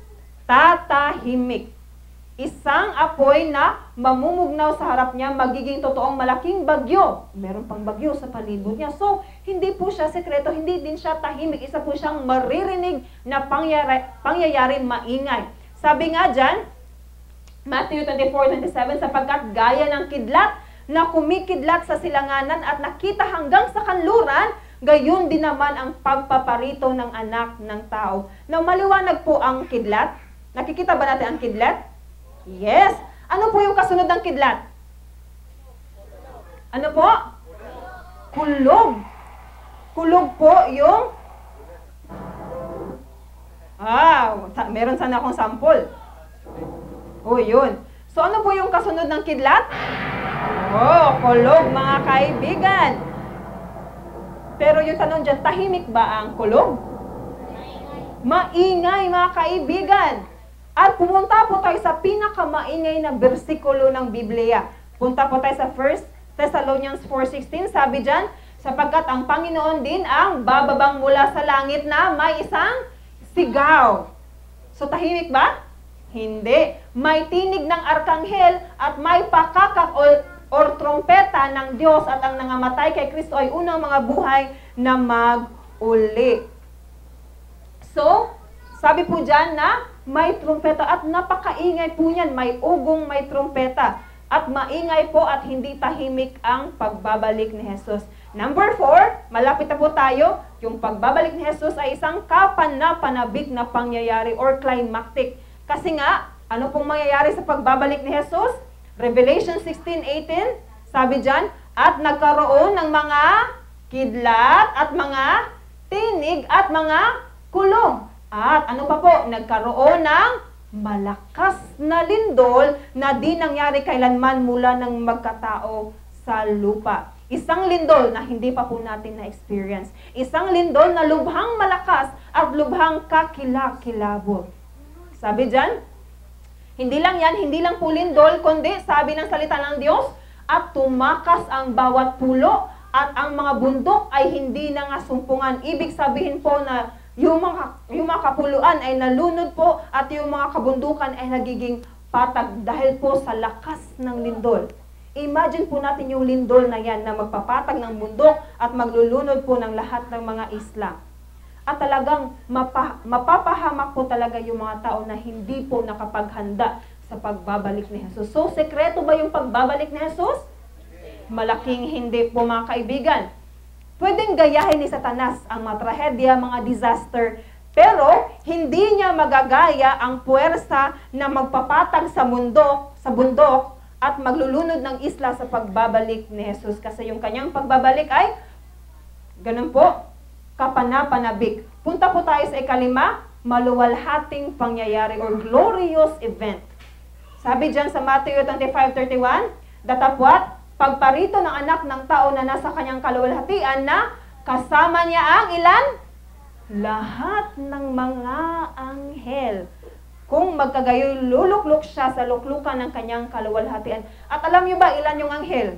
[SPEAKER 1] tatahimik. Isang apoy na mamumugnaw sa harap niya, magiging totoong malaking bagyo. Meron pang bagyo sa palibot niya. So, hindi po siya sekreto, hindi din siya tahimik. Isa po siyang maririnig na pangyayari, pangyayari maingay. Sabi nga dyan, Matthew twenty-four twenty-seven, sapagkat gaya ng kidlat na kumikidlat sa silanganan at nakita hanggang sa kanluran, gayon din naman ang pagpaparito ng anak ng tao. Na maliwanag po ang kidlat. Nakikita ba natin ang kidlat? Yes. Ano po yung kasunod ng kidlat? Ano po? Kulog. Kulog po yung... Ah, meron sana akong sample. Oh, yun. So, ano po yung kasunod ng kidlat? Oh, kulog, mga kaibigan. Pero yung tanong dyan, tahimik ba ang kulog? Maingay, mga kaibigan. At pumunta po tayo sa pinakamaingay na bersikulo ng Biblia. Punta po tayo sa First Thessalonians four sixteen, sabi dyan, sapagkat ang Panginoon din ang bababang mula sa langit na may isang sigaw. So, tahimik ba? Hindi. May tinig ng arkanghel at may pakakak o, or trompeta ng Diyos at ang nangamatay kay Kristo ay unang mga buhay na mag-uli. So, sabi po dyan na may trompeta at napakaingay po yan. May ugong, may trompeta. At maingay po at hindi tahimik ang pagbabalik ni Jesus. Number four, malapit na po tayo. Yung pagbabalik ni Jesus ay isang kapanapanabik na pangyayari or climactic. Kasi nga, ano pong mangyayari sa pagbabalik ni Jesus? Revelation sixteen eighteen, sabi dyan, at nagkaroon ng mga kidlat at mga tinig at mga kulong. At ano pa po, nagkaroon ng malakas na lindol na di nangyari kailanman mula ng magkatao sa lupa. Isang lindol na hindi pa po natin na-experience. Isang lindol na lubhang malakas at lubhang kakilakilabot. Sabi dyan, hindi lang yan, hindi lang po lindol, kundi sabi ng salita ng Diyos, at tumakas ang bawat pulo at ang mga bundok ay hindi na nga sumpungan. Ibig sabihin po na yung mga, yung mga kapuluan ay nalunod po at yung mga kabundukan ay nagiging patag dahil po sa lakas ng lindol. Imagine po natin yung lindol na yan na magpapatag ng bundok at maglulunod po ng lahat ng mga isla. At talagang mapa, mapapahamak po talaga yung mga tao na hindi po nakapaghanda sa pagbabalik ni Jesus. So, sekreto ba yung pagbabalik ni Jesus? Malaking hindi po mga kaibigan. Pwedeng gayahin ni Satanas ang mga trahedya, mga disaster, pero hindi niya magagaya ang puwersa na magpapatag sa bundok, sa bundok at maglulunod ng isla sa pagbabalik ni Jesus. Kasi yung kanyang pagbabalik ay, ganun po, kapanapanabik. Punta po tayo sa ikalima, maluwalhating pangyayari or glorious event. Sabi dyan sa Matthew twenty-five thirty-one, datapwat, pagparito ng anak ng tao na nasa kanyang kaluwalhatian na kasama niya ang ilan? Lahat ng mga anghel. Kung magkagayoy luluklok siya sa luklukan ng kanyang kaluwalhatian. At alam niyo ba ilan yung anghel?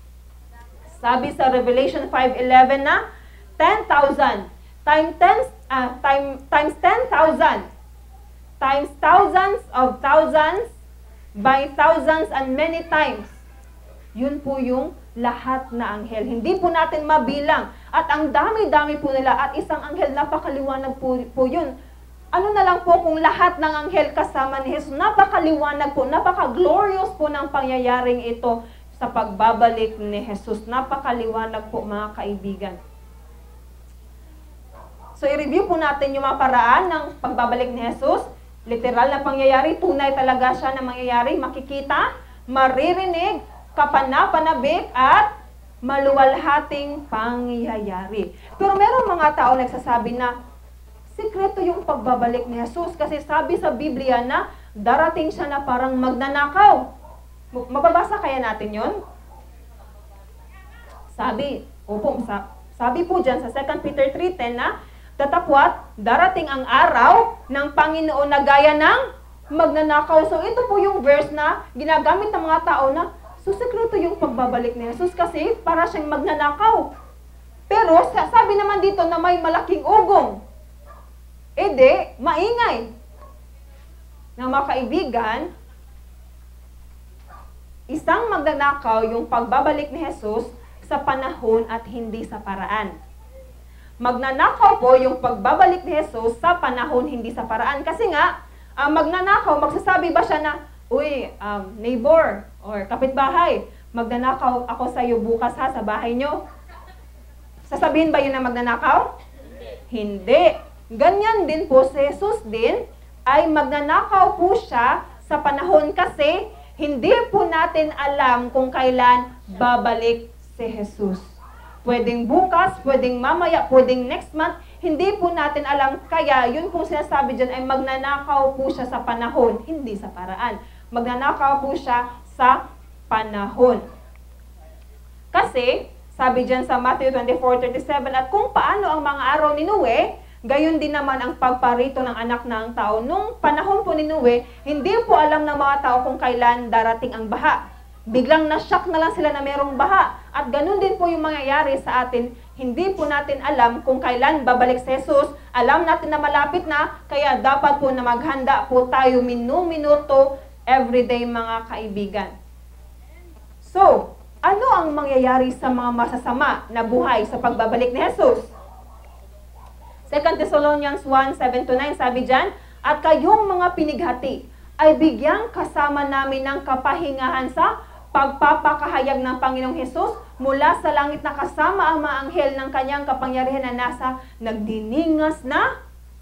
[SPEAKER 1] Sabi sa Revelation five eleven na ten thousand time ten uh, time times ten thousand times thousands of thousands by thousands and many times. Yun po yung lahat na anghel. Hindi po natin mabilang. At ang dami-dami po nila at isang anghel, napakaliwanag po, po yun. Ano na lang po kung lahat ng anghel kasama ni Jesus, napakaliwanag po, napaka-glorious po ng pangyayaring ito sa pagbabalik ni Jesus. Napakaliwanag po mga kaibigan. So i-review po natin yung mga paraan ng pagbabalik ni Jesus. Literal na pangyayari, tunay talaga siya na mangyayari, makikita, maririnig, kapanapanabik at maluwalhating pangyayari. Pero meron mga tao nagsasabi na sikreto yung pagbabalik ni Jesus kasi sabi sa Biblia na darating siya na parang magnanakaw. Mababasa kaya natin yon? Sabi, opo, sabi po dyan sa Second Peter three ten na tatapwat, darating ang araw ng Panginoon na gaya ng magnanakaw. So ito po yung verse na ginagamit ng mga tao na so sekreto yung pagbabalik ni Jesus kasi para siyang magnanakaw. Pero sabi naman dito na may malaking ugong. E de, maingay. Na mga kaibigan, isang magnanakaw yung pagbabalik ni Jesus sa panahon at hindi sa paraan. Magnanakaw po yung pagbabalik ni Jesus sa panahon, hindi sa paraan. Kasi nga, ang magnanakaw, magsasabi ba siya na, uy, um, neighbor or kapitbahay, magnanakaw ako sa iyo bukas ha, sa bahay nyo. Sasabihin ba yun na magnanakaw? Hindi. Hindi. Ganyan din po si Jesus din ay magnanakaw po siya sa panahon kasi hindi po natin alam kung kailan babalik si Jesus. Pwedeng bukas, pwedeng mamaya, pwedeng next month, hindi po natin alam. Kaya yun po sinasabi dyan ay magnanakaw po siya sa panahon, hindi sa paraan. Magnanakaw po siya sa panahon. Kasi, sabi dyan sa Matthew twenty-four thirty-seven, at kung paano ang mga araw ni Noe, gayon din naman ang pagparito ng anak ng tao. Nung panahon po ni Noe, hindi po alam ng mga tao kung kailan darating ang baha. Biglang na-shock na lang sila na merong baha. At ganun din po yung mangyayari sa atin. Hindi po natin alam kung kailan babalik si Jesus. Alam natin na malapit na, kaya dapat po na maghanda po tayo minu-minuto everyday mga kaibigan. So, ano ang mangyayari sa mga masasama na buhay sa pagbabalik ni Jesus? Second Thessalonians one seven to nine, sabi dyan, at kayong mga pinighati ay bigyang kasama namin ng kapahingahan sa pagpapakahayag ng Panginoong Hesus mula sa langit na kasama ang mga anghel ng kanyang kapangyarihan na nasa nagdiningas na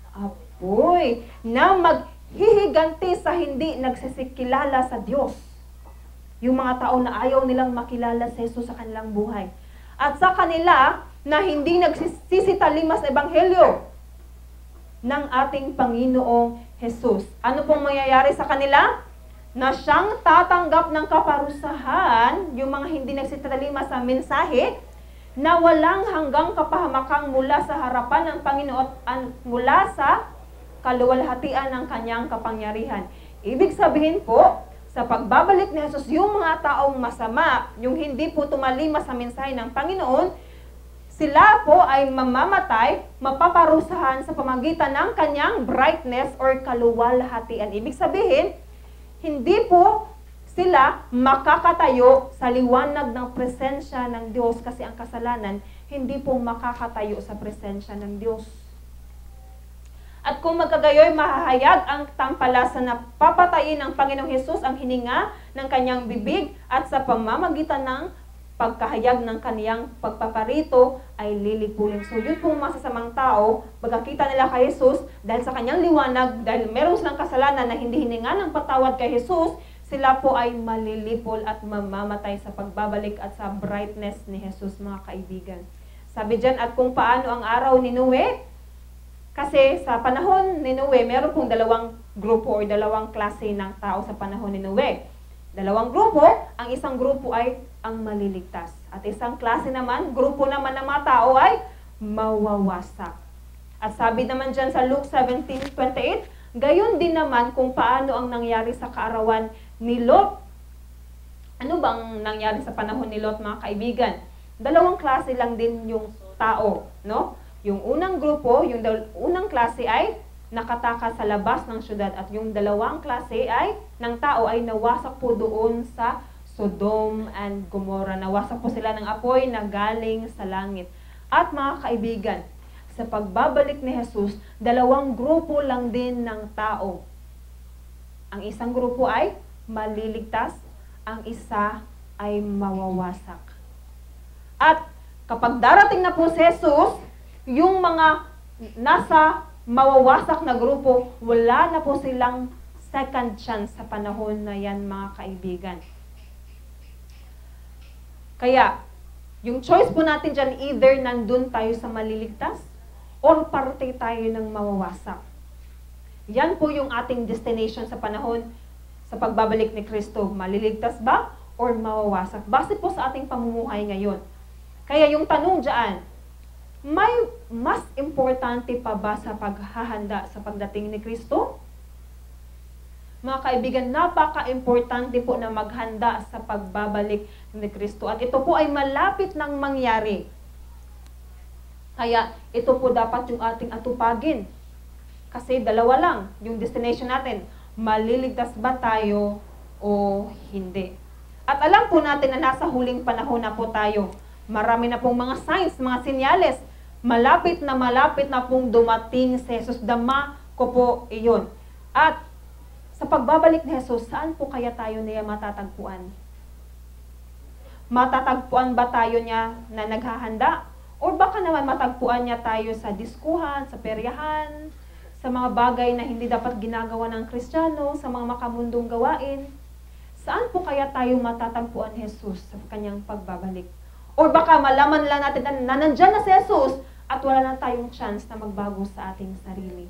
[SPEAKER 1] apoy na maghihiganti sa hindi nagsisikilala sa Diyos. Yung mga tao na ayaw nilang makilala si Jesus sa kanilang buhay. At sa kanila na hindi nagsisitalima sa Ebanghelyo ng ating Panginoong Jesus. Ano pong mangyayari sa kanila? na siyang tatanggap ng kaparusahan, yung mga hindi nagsitalima sa mensahe, na walang hanggang kapahamakang mula sa harapan ng Panginoon at mula sa kaluwalhatian ng kanyang kapangyarihan. Ibig sabihin po, sa pagbabalik ni Jesus, yung mga taong masama, yung hindi po tumalima sa mensahe ng Panginoon, sila po ay mamamatay, mapaparusahan sa pamagitan ng kanyang brightness or kaluwalhatian. Ibig sabihin, hindi po sila makakatayo sa liwanag ng presensya ng Diyos kasi ang kasalanan, hindi po makakatayo sa presensya ng Diyos. At kung magkagayoy, mahahayag ang tampalasan na papatayin ng Panginoong Hesus ang hininga ng kanyang bibig at sa pamamagitan ng pagkahayag ng kaniyang pagpaparito ay lilipulin. So yun pong masasamang tao, pagkakita nila kay Jesus, dahil sa kanyang liwanag, dahil meron silang kasalanan na hindi hininga ng patawad kay Jesus, sila po ay malilipol at mamamatay sa pagbabalik at sa brightness ni Jesus, mga kaibigan. Sabi dyan, at kung paano ang araw ni Noe, kasi sa panahon ni Noe, meron pong dalawang grupo o dalawang klase ng tao sa panahon ni Noe. Dalawang grupo, ang isang grupo ay ang maliligtas. At isang klase naman, grupo naman ng mga tao ay mawawasak. At sabi naman dyan sa Luke seventeen twenty-eight, gayon din naman kung paano ang nangyari sa kaarawan ni Lot. Ano bang nangyari sa panahon ni Lot, mga kaibigan? Dalawang klase lang din yung tao, no? Yung unang grupo, yung unang klase ay nakatakas sa labas ng syudad at yung dalawang klase ay ng tao ay nawasak po doon sa Sodom and Gomorrah. Nawasak po sila ng apoy na galing sa langit. At mga kaibigan, sa pagbabalik ni Jesus, dalawang grupo lang din ng tao. Ang isang grupo ay maliligtas, ang isa ay mawawasak. At kapag darating na po si Jesus, yung mga nasa mawawasak na grupo, wala na po silang second chance sa panahon na yan, mga kaibigan. Kaya, yung choice po natin dyan, either nandun tayo sa maliligtas or parte tayo ng mawawasak. Yan po yung ating destination sa panahon sa pagbabalik ni Kristo. Maliligtas ba or mawawasak? Base po sa ating pamumuhay ngayon. Kaya yung tanong dyan, may mas importante pa ba sa paghahanda sa pagdating ni Kristo? Mga kaibigan, napaka-importante po na maghanda sa pagbabalik ni Kristo. At ito po ay malapit nang mangyari. Kaya ito po dapat yung ating atupagin. Kasi dalawa lang yung destination natin. Maliligtas ba tayo o hindi? At alam po natin na nasa huling panahon na po tayo. Marami na pong mga signs, mga senyales. Malapit na malapit na pong dumating si Jesus. Dama ko po iyon. At sa pagbabalik ni Jesus, saan po kaya tayo niya matatagpuan? Matatagpuan ba tayo niya na naghahanda? O baka naman matagpuan niya tayo sa diskuhan, sa peryahan, sa mga bagay na hindi dapat ginagawa ng Kristiyano, sa mga makamundong gawain? Saan po kaya tayo matatagpuan ni Jesus sa kanyang pagbabalik? O baka malaman lang natin na nandyan na si Jesus at wala na tayong chance na magbago sa ating sarili.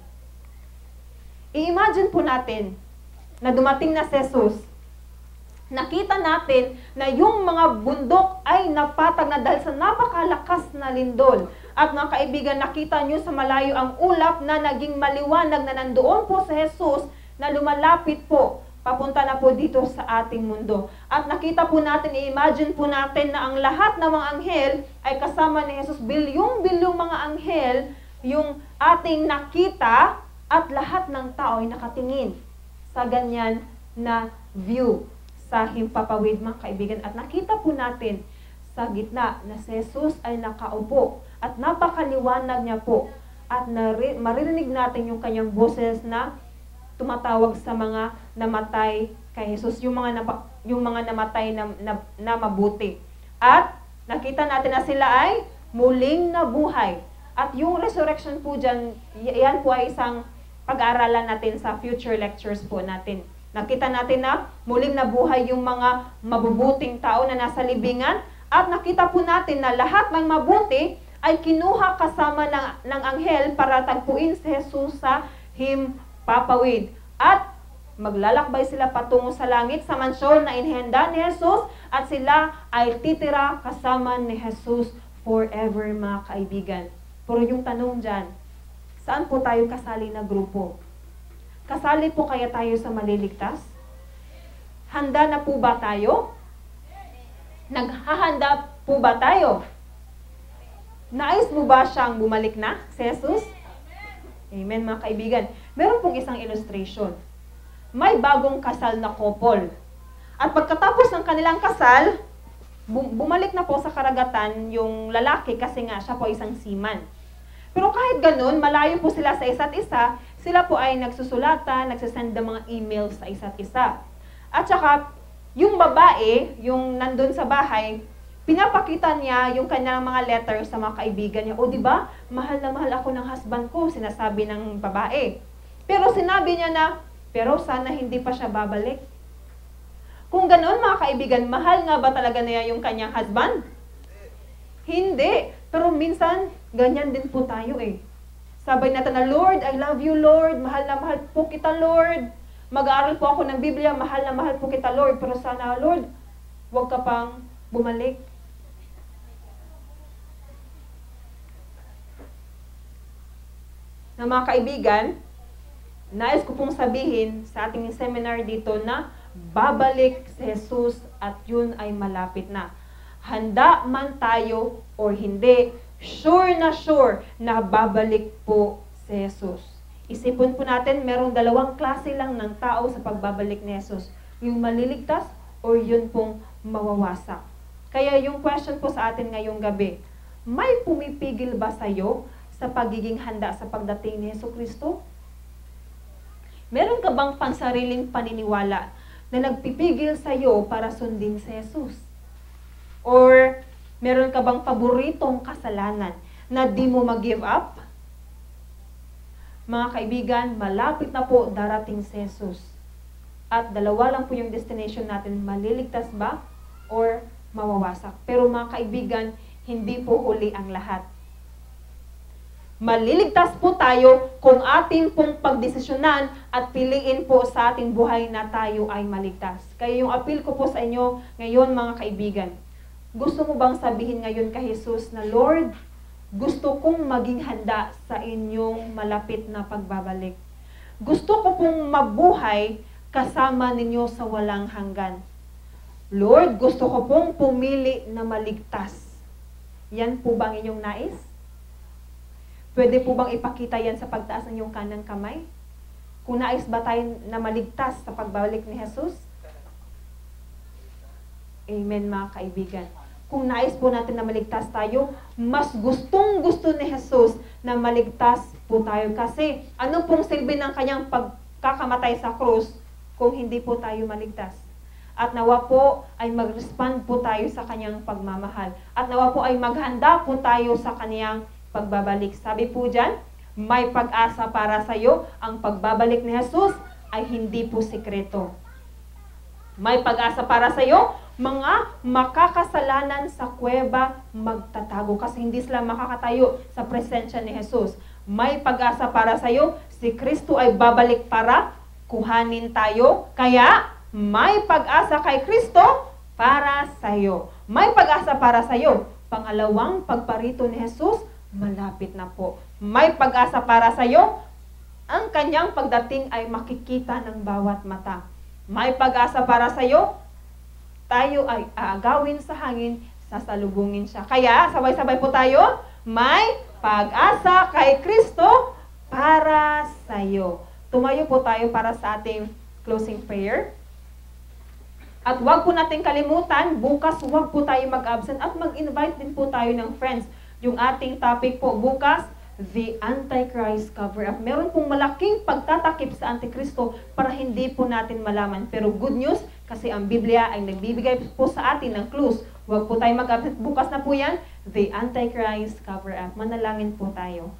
[SPEAKER 1] I-imagine po natin na dumating na si Jesus. Nakita natin na yung mga bundok ay napatag na dahil sa napakalakas na lindol. At mga kaibigan, nakita nyo sa malayo ang ulap na naging maliwanag na nandoon po si Jesus na lumalapit po. Papunta na po dito sa ating mundo. At nakita po natin, i-imagine po natin na ang lahat ng mga anghel ay kasama ni Jesus. Bilyong-bilyong mga anghel yung ating nakita at lahat ng tao ay nakatingin sa ganyan na view sa himpapawid, mga kaibigan. At nakita po natin sa gitna na si Jesus ay nakaupo at napakaliwanag niya po. At nari- maririnig natin yung kanyang boses na tumatawag sa mga namatay kay Jesus, yung mga, napa- yung mga namatay na, na, na mabuti. At nakita natin na sila ay muling nabuhay. At yung resurrection po dyan, yan po ay isang pag-aaralan natin sa future lectures po natin. Nakita natin na muling nabuhay yung mga mabubuting tao na nasa libingan at nakita po natin na lahat ng mabuti ay kinuha kasama ng, ng anghel para tagpuin si Jesus sa himpapawid. At maglalakbay sila patungo sa langit sa mansyon na inihanda ni Jesus at sila ay titira kasama ni Jesus forever, mga kaibigan. Pero yung tanong dyan, saan po tayo kasali na grupo? Kasali po kaya tayo sa maliligtas? Handa na po ba tayo? Naghahanda po ba tayo? Nais mo ba siyang bumalik na, si Jesus? Amen, mga kaibigan. Meron pong isang illustration. May bagong kasal na couple. At pagkatapos ng kanilang kasal, bumalik na po sa karagatan yung lalaki kasi nga siya po isang seaman. Pero kahit ganun, malayo po sila sa isa't isa, sila po ay nagsusulatan, nagsasend ng mga emails sa isa't isa. At saka, yung babae, yung nandun sa bahay, pinapakita niya yung kanyang mga letters sa mga kaibigan niya. O, di ba? Mahal na mahal ako ng husband ko, sinasabi ng babae. Pero sinabi niya na, pero sana hindi pa siya babalik. Kung ganoon, mga kaibigan, mahal nga ba talaga niya yung kanyang husband? Hindi. Pero minsan, ganyan din po tayo eh. Sabay natin na, Lord, I love you, Lord. Mahal na mahal po kita, Lord. Mag-aaral po ako ng Biblia. Mahal na mahal po kita, Lord. Pero sana, Lord, huwag ka pang bumalik. Na mga kaibigan, nais ko pong sabihin sa ating seminar dito na babalik si Jesus at yun ay malapit na. Handa man tayo or hindi, sure na sure na babalik po si Jesus. Isipin po natin, merong dalawang klase lang ng tao sa pagbabalik ni Jesus. Yung maliligtas or yun pong mawawasak. Kaya yung question po sa atin ngayong gabi, may pumipigil ba sa'yo sa pagiging handa sa pagdating ni Jesucristo? Meron ka bang pansariling paniniwala na nagpipigil sa iyo para sundin si Jesus? Or meron ka bang paboritong kasalanan na di mo mag-give up? Mga kaibigan, malapit na po darating si Jesus. At dalawa lang po yung destination natin, maliligtas ba or mawawasak? Pero mga kaibigan, hindi po huli ang lahat. Maliligtas po tayo kung ating pong pagdesisyonan at piliin po sa ating buhay na tayo ay maligtas. Kaya yung appeal ko po sa inyo ngayon, mga kaibigan, gusto mo bang sabihin ngayon kay Jesus na, Lord, gusto kong maging handa sa inyong malapit na pagbabalik. Gusto ko pong mabuhay kasama ninyo sa walang hanggan. Lord, gusto ko pong pumili na maligtas. Yan po bang inyong nais? Pwede po bang ipakita yan sa pagtaas ng iyong kanang kamay? Kung nais ba tayo na maligtas sa pagbalik ni Jesus? Amen, mga kaibigan. Kung nais po natin na maligtas tayo, mas gustong gusto ni Jesus na maligtas po tayo. Kasi ano pong silbi ng kanyang pagkakamatay sa krus kung hindi po tayo maligtas? At nawa po ay mag-respond po tayo sa kanyang pagmamahal. At nawa po ay maghanda po tayo sa kanyang pagbabalik. Sabi po dyan, may pag-asa para sa iyo. Ang pagbabalik ni Jesus ay hindi po sikreto. May pag-asa para sa iyo, mga makakasalanan sa kuweba magtatago kasi hindi sila makakatayo sa presensya ni Jesus. May pag-asa para sa iyo, si Kristo ay babalik para kuhanin tayo. Kaya, may pag-asa kay Kristo para sa iyo. May pag-asa para sa iyo. Pangalawang pagparito ni Jesus, malapit na po. May pag-asa para sa iyo, ang kanyang pagdating ay makikita ng bawat mata. May pag-asa para sa iyo, tayo ay aagawin sa hangin, sasalubungin siya. Kaya, sabay-sabay po tayo, may pag-asa kay Kristo para sa iyo. Tumayo po tayo para sa ating closing prayer. At huwag po natin kalimutan, bukas huwag po tayo mag-absent at mag-invite din po tayo ng friends. Yung ating topic po bukas, the Antichrist cover-up. Meron pong malaking pagtatakip sa Antikristo para hindi po natin malaman. Pero good news, kasi ang Biblia ay nagbibigay po sa atin ng clues. Huwag po tayo mag-absent. Bukas na po yan, the Antichrist cover-up. Manalangin po tayo.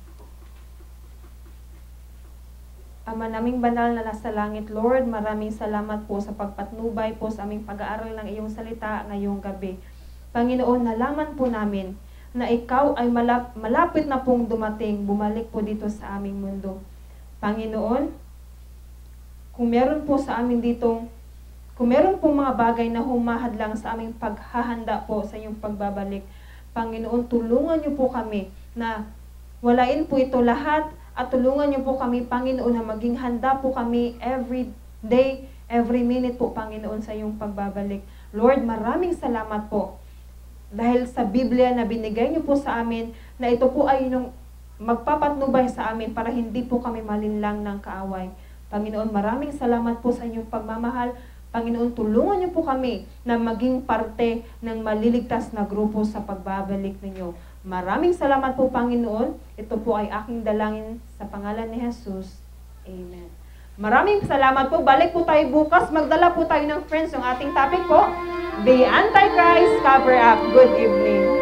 [SPEAKER 1] Ama naming banal na nasa langit, Lord, maraming salamat po sa pagpatnubay po sa aming pag-aaral ng iyong salita ngayong gabi. Panginoon, nalaman po namin na ikaw ay malap, malapit na pong dumating, bumalik po dito sa aming mundo. Panginoon, kung meron po sa amin ditong, kung meron po mga bagay na humahad lang sa aming paghahanda po sa inyong pagbabalik, Panginoon, tulungan niyo po kami na walain po ito lahat at tulungan niyo po kami, Panginoon, na maging handa po kami every day, every minute po, Panginoon, sa iyong pagbabalik. Lord, maraming salamat po dahil sa Biblia na binigay niyo po sa amin na ito po ay yung magpapatnubay sa amin para hindi po kami malinlang ng kaaway. Panginoon, maraming salamat po sa inyong pagmamahal. Panginoon, tulungan niyo po kami na maging parte ng maliligtas na grupo sa pagbabalik ninyo. Maraming salamat po, Panginoon. Ito po ay aking dalangin sa pangalan ni Jesus. Amen. Maraming salamat po. Balik po tayo bukas. Magdala po tayo ng friends. Yung ating topic po, The Antichrist Cover-Up. Good evening.